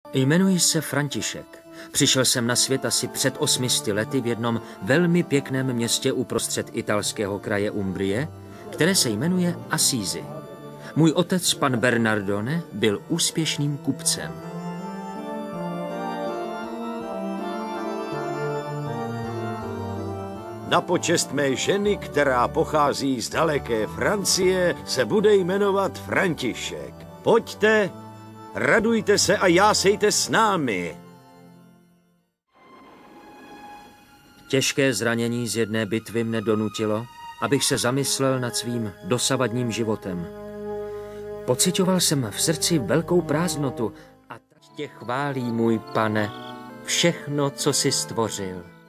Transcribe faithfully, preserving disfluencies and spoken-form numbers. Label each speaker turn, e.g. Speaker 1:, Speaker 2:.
Speaker 1: Jmenuji se František. Přišel jsem na svět asi před osmisty lety v jednom velmi pěkném městě uprostřed italského kraje Umbrie, které se jmenuje Assisi. Můj otec, pan Bernardone, byl úspěšným kupcem.
Speaker 2: Na počest mé ženy, která pochází z daleké Francie, se bude jmenovat František. Pojďte, radujte se a jásejte s námi.
Speaker 1: Těžké zranění z jedné bitvy mne donutilo, abych se zamyslel nad svým dosavadním životem. Pocitoval jsem v srdci velkou prázdnotu a tak tě chválí, můj pane, všechno, co jsi stvořil.